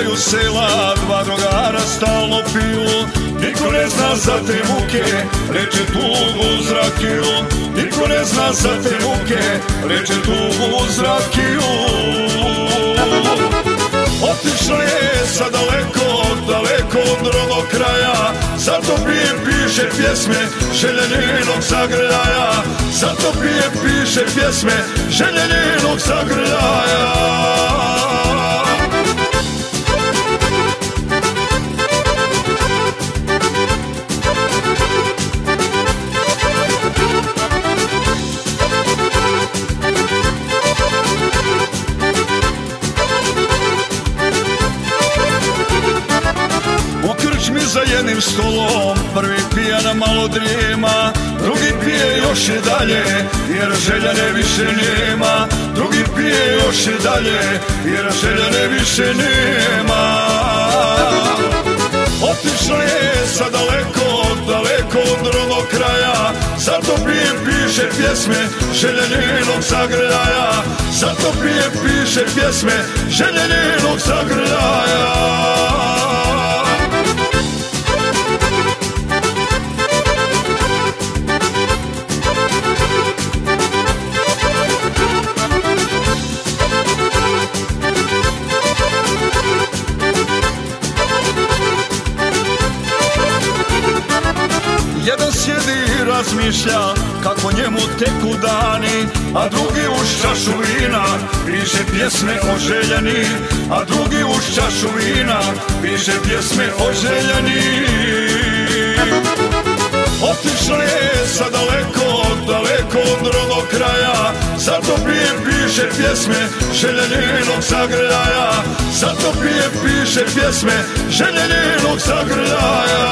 kraju sela dva drugara stalno piju. Niko ne zna za te muke, leče tugu uz rakiju. Niko ne zna za te muke, leče tugu uz rakiju. Otišla je sa daleko, daleko od rodnog kraja. Zato pije, piše pjesme, želje njenog zagrljaja. Zato pije, piše pjesme, želje njenog zagrljaja. Za jednim stolom prvi pijana malo drijema, drugi pije još i dalje jer željene više nema. Drugi pije još i dalje jer željene više nema. Otišla je sa daleko, daleko od rodnog kraja. Zato pije, piše pjesme, želje njenog zagrljaja. Zato pije, piše pjesme, želje njenog zagrljaja. Jedan sjedi i razmišlja kako njemu teku dani, a drugi uz čašu vina piše pjesme o željeni. A drugi uz čašu vina piše pjesme o željeni. Otišla je sa daleko, daleko od rodnog kraja. Zato pije, piše pjesme, želje njenog zagrljaja. Zato pije, piše pjesme, želje njenog zagrljaja.